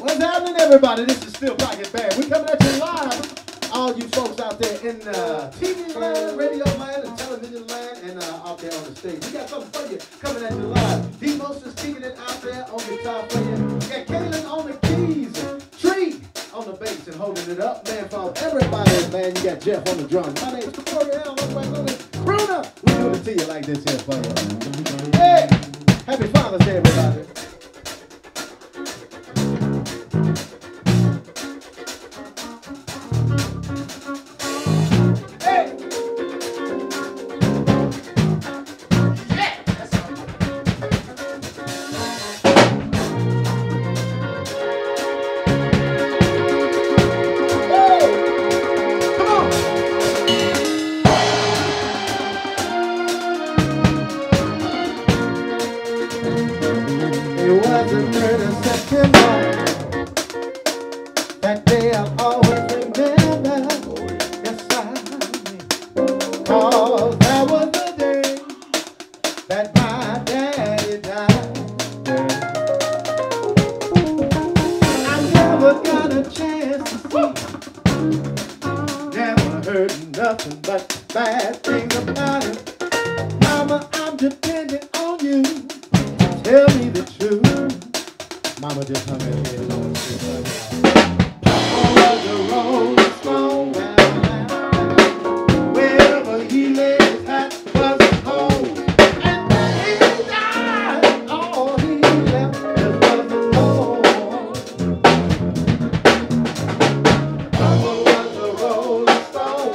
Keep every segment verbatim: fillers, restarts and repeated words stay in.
What's happening, everybody? This is Steel Pocket Band. We're coming at you live. All you folks out there in uh, T V land, radio land, and television land, and uh, out there on the stage. We got something for you coming at you live. D-Most is kicking it out there on guitar for you. We got Kaylin on the keys, Tree on the bass and holding it up. Man, for everybody, man, you got Jeff on the drum. My name's Corey Allen. What's right on this? Crooner. We doing it to you like this here for you. Hey, happy Father's Day, everybody. That day I'll always remember. Yes, I will. Cause that was the day that my daddy died. I never got a chance to see. Never heard nothing but bad things about it. Mama, I'm depending on you. Tell me the truth. Mama just hung her head on the Papa was a rolling stone, wherever he laid his hat was home. And when he died, all he left was alone. Papa was a rolling stone,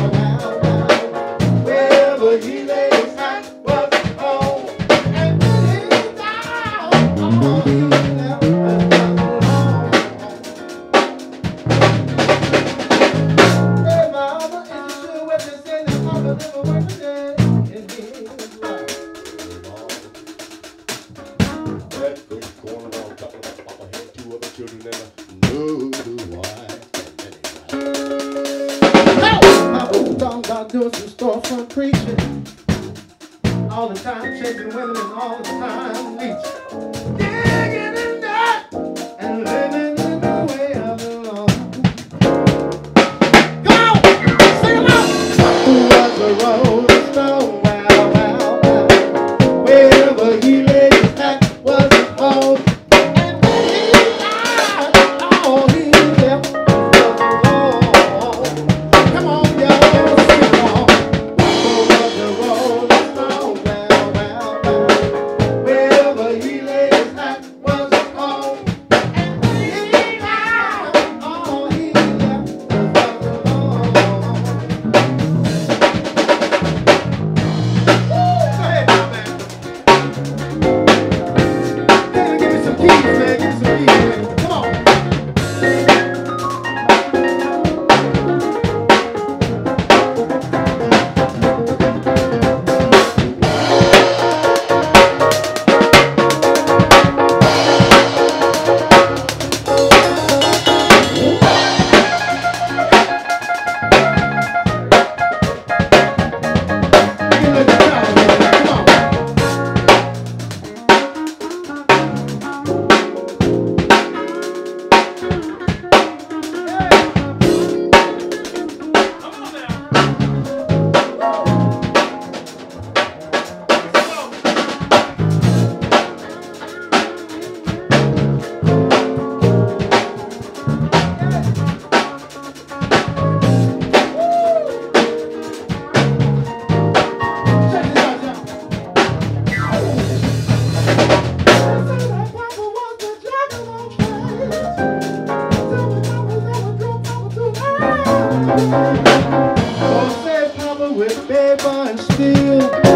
wherever he laid his hat was home. And when he died, all he left was alone. Hey mama, is it true what they say that Papa never worked a day in his life? That great corner on top of that Papa had two other children and no wife. Papa was talking about doing some storefront preaching. All the time chasing women and all the time leeching. Digging in that and living in the way of the Lord. Come on! Sing along! Papa was a rolling stone, wow, wow, wow. Wherever he laid his hat was his home. And when he died, all he left was alone. Come on, y'all, sing along. Papa was a rolling stone, wow, wow, wow. Wherever he laid his hat was his home. And when he died, all he left was alone. Woo! Go ahead now, man. Man, give me some keys, man. Give me some keys, man. Come on. You let the crowd know, man. Come on. Check this out, y'all. Papa was the jack of all trades. Tell me Papa never drove Papa to hell. Oh, said Papa with paper and steel.